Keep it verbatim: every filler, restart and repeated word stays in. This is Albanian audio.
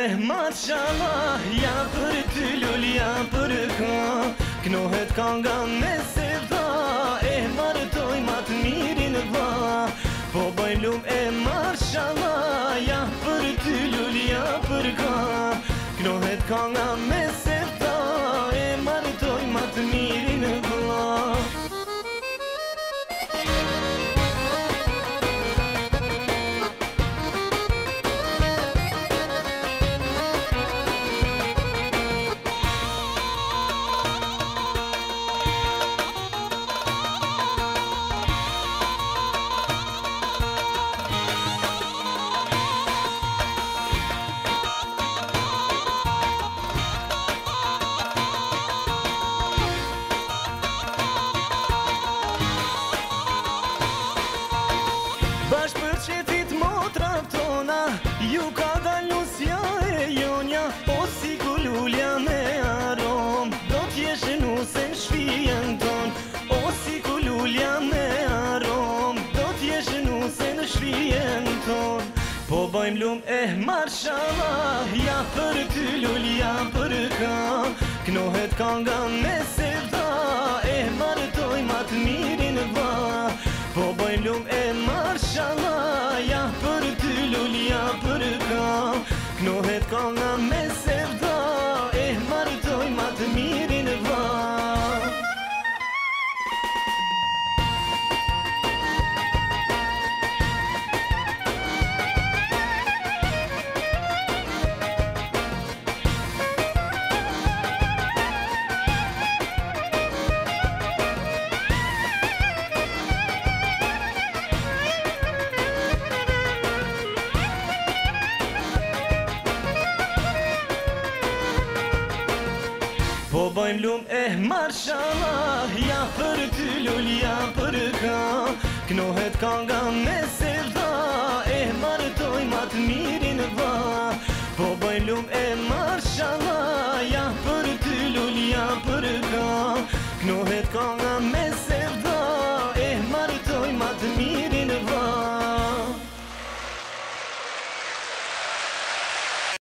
mashallah, ja për ty lulja për ka. Knohet kanga me sevda, e martoj ma të mirin va. Po bëj lum e mashallah, ja për ty lulja për ka. Knohet kanga me sevda, e martoj ma të mirin va. Bash për qetit motrat tona, ju ka dalusja e jonja, o si ku lulja me arom, do t'jesh nuse në shpijen ton. O si ku lulja me arom, do t'jesh nuse në shpijen ton. Po bëjmë lum e mashallah, ja për ty lulja për ka. Knohet kanga me sevda, e martoj ma të mirin va. Po bëjmë lum e mashallah, ja për ty lulja për ka. Knohet kanga me sevda, e martoj ma të mirin va. Po bëjmë lum e mashallah, ja për ty lulja për ka. Knohet kanga me sevda, e martoj ma të mirin va. Po bëjmë lum e mashallah,